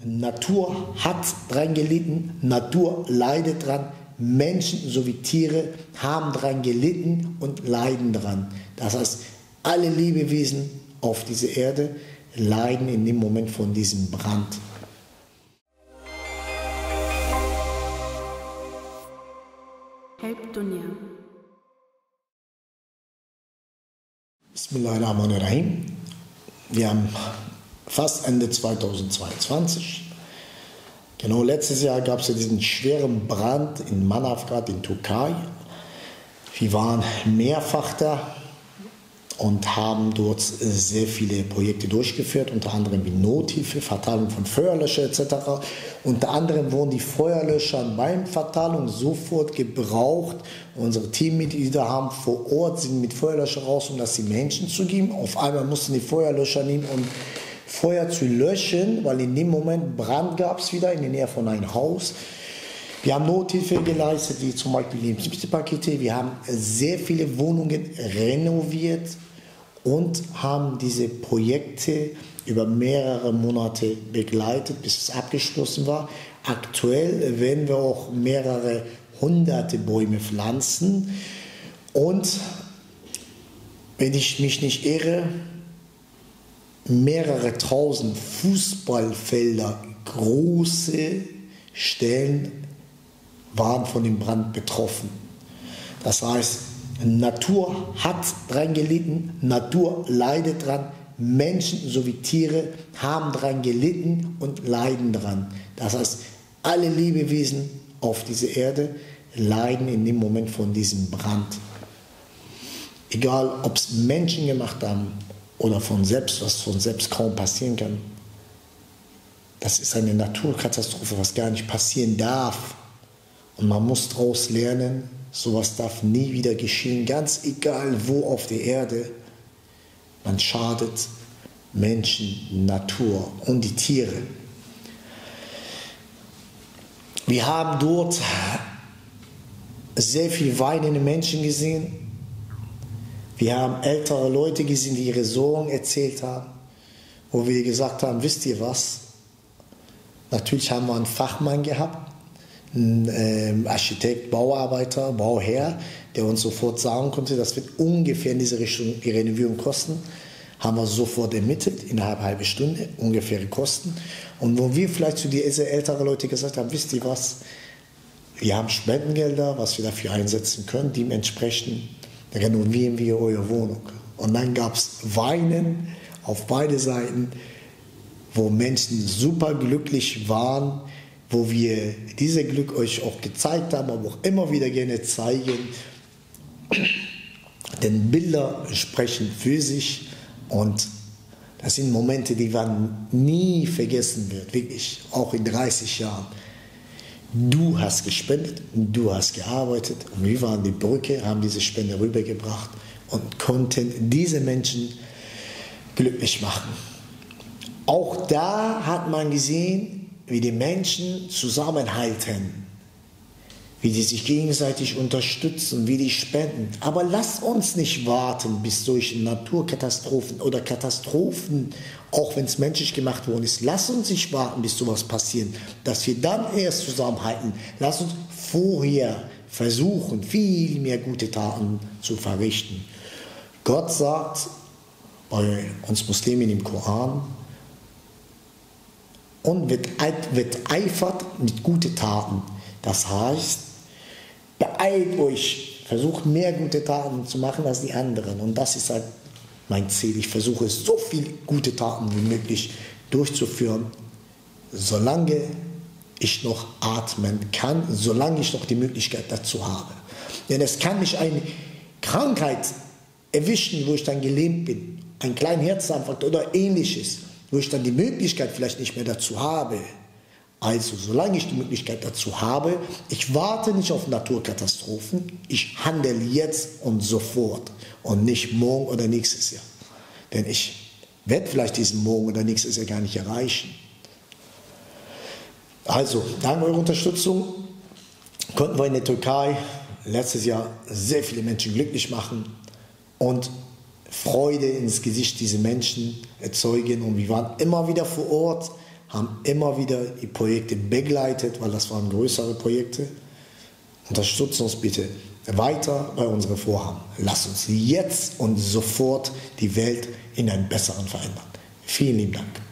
Natur hat dran gelitten, Natur leidet dran, Menschen sowie Tiere haben dran gelitten und leiden dran. Das heißt, alle Lebewesen auf dieser Erde leiden in dem Moment von diesem Brand. Help Dunya. Bismillahirrahmanirrahim. Wir haben fast Ende 2022. Genau, letztes Jahr gab es ja diesen schweren Brand in Manavgat in Türkei. Wir waren mehrfach da und haben dort sehr viele Projekte durchgeführt, unter anderem wie Nothilfe, Verteilung von Feuerlöscher etc. Unter anderem wurden die Feuerlöscher beim Verteilung sofort gebraucht. Unsere Teammitglieder haben vor Ort sind mit Feuerlöscher raus, um das den Menschen zu geben. Auf einmal mussten die Feuerlöscher nehmen, um Feuer zu löschen, weil in dem Moment Brand gab es wieder in der Nähe von einem Haus. Wir haben Nothilfe geleistet, wie zum Beispiel Lebensmittelpakete. Wir haben sehr viele Wohnungen renoviert und haben diese Projekte über mehrere Monate begleitet, bis es abgeschlossen war. Aktuell werden wir auch mehrere hunderte Bäume pflanzen. Und wenn ich mich nicht irre, mehrere tausend Fußballfelder, große Stellen waren von dem Brand betroffen. Das heißt, Natur hat dran gelitten, Natur leidet dran, Menschen sowie Tiere haben dran gelitten und leiden dran. Das heißt, alle Lebewesen auf dieser Erde leiden in dem Moment von diesem Brand. Egal, ob es Menschen gemacht haben oder von selbst, was von selbst kaum passieren kann. Das ist eine Naturkatastrophe, was gar nicht passieren darf. Und man muss daraus lernen, sowas darf nie wieder geschehen, ganz egal wo auf der Erde. Man schadet Menschen, Natur und die Tiere. Wir haben dort sehr viel weinende Menschen gesehen. Wir haben ältere Leute gesehen, die ihre Sorgen erzählt haben, wo wir gesagt haben, wisst ihr was? Natürlich haben wir einen Fachmann gehabt, ein Architekt, Bauarbeiter, Bauherr, der uns sofort sagen konnte, das wird ungefähr in diese Richtung die Renovierung kosten. Haben wir sofort ermittelt, innerhalb einer halben Stunde, ungefähre Kosten. Und wo wir vielleicht zu diesen älteren Leuten gesagt haben, wisst ihr was, wir haben Spendengelder, was wir dafür einsetzen können, dementsprechend renovieren wir eure Wohnung. Und dann gab es Weinen auf beide Seiten, wo Menschen super glücklich waren, wo wir dieses Glück euch auch gezeigt haben, aber auch immer wieder gerne zeigen. Denn Bilder sprechen für sich und das sind Momente, die man nie vergessen wird, wirklich, auch in 30 Jahren. Du hast gespendet, du hast gearbeitet und wir waren die Brücke, haben diese Spende rübergebracht und konnten diese Menschen glücklich machen. Auch da hat man gesehen, wie die Menschen zusammenhalten, wie die sich gegenseitig unterstützen, wie die spenden. Aber lass uns nicht warten, bis solche Naturkatastrophen oder Katastrophen, auch wenn es menschlich gemacht worden ist, lass uns nicht warten, bis sowas passiert, dass wir dann erst zusammenhalten. Lass uns vorher versuchen, viel mehr gute Taten zu verrichten. Gott sagt bei uns Muslimen im Koran, und wird eifert mit guten Taten. Das heißt, beeilt euch, versucht mehr gute Taten zu machen als die anderen. Und das ist halt mein Ziel. Ich versuche so viele gute Taten wie möglich durchzuführen, solange ich noch atmen kann, solange ich noch die Möglichkeit dazu habe. Denn es kann mich eine Krankheit erwischen, wo ich dann gelähmt bin, einen kleinen Herzinfarkt oder ähnliches, wo ich dann die Möglichkeit vielleicht nicht mehr dazu habe. Also, solange ich die Möglichkeit dazu habe, ich warte nicht auf Naturkatastrophen, ich handle jetzt und sofort und nicht morgen oder nächstes Jahr. Denn ich werde vielleicht diesen morgen oder nächstes Jahr gar nicht erreichen. Also, dank eurer Unterstützung konnten wir in der Türkei letztes Jahr sehr viele Menschen glücklich machen und Freude ins Gesicht dieser Menschen erzeugen. Und wir waren immer wieder vor Ort, haben immer wieder die Projekte begleitet, weil das waren größere Projekte. Unterstützt uns bitte weiter bei unseren Vorhaben. Lasst uns jetzt und sofort die Welt in einen besseren verändern. Vielen lieben Dank.